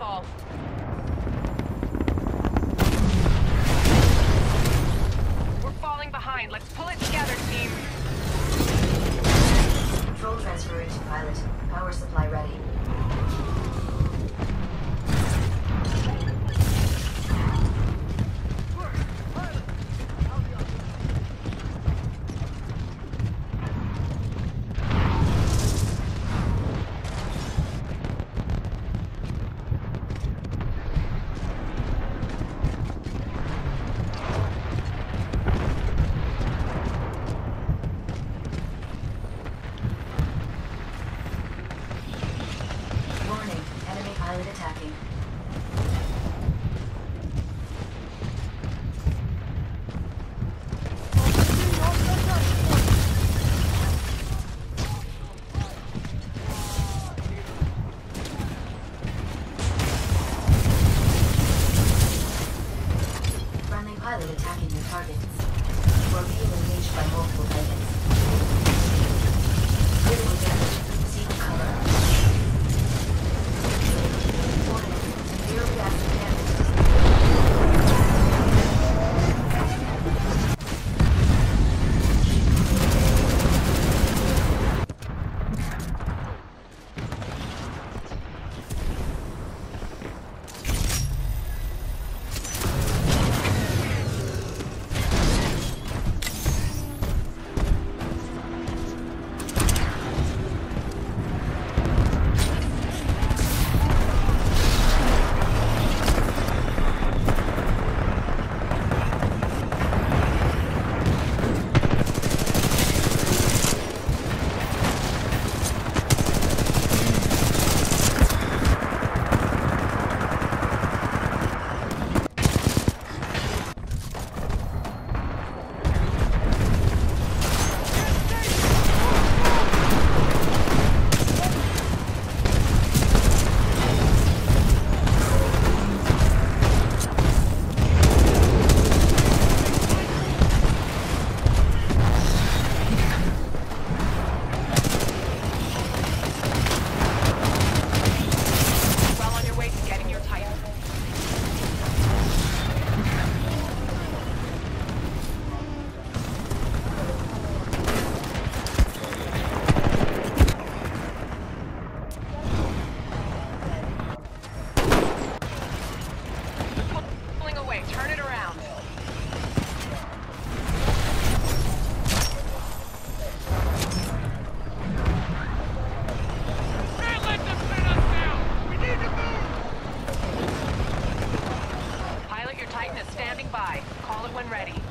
call. We're falling behind. Let's pull it together, team. Control transferring to pilot. Power supply ready. Warning, enemy pilot attacking. Friendly pilot attacking your targets. You are being engaged by multiple pilots. Critical damage. Seek cover. Warning, severe reactor damage. Well on your way to getting your Titan. Pulling away. Turn it around. Can't let them pin us down! We need to move! Pilot, your Titan is standing by. Call it when ready.